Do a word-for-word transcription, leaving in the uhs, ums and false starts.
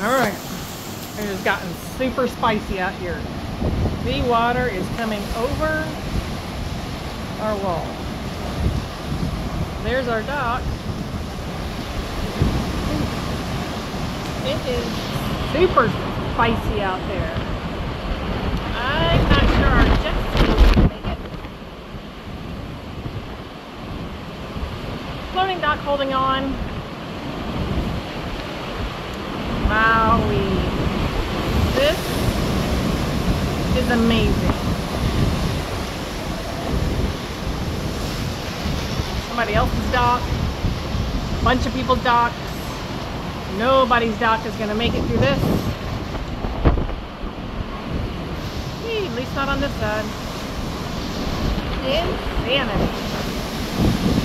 Alright, it has gotten super spicy out here. The water is coming over our wall. There's our dock. It is super spicy out there. I'm not sure our jet ski will make it. Floating dock holding on. Maui. This is amazing. Somebody else's dock. A bunch of people's docks. Nobody's dock is going to make it through this. Hey, at least not on this side. Insanity.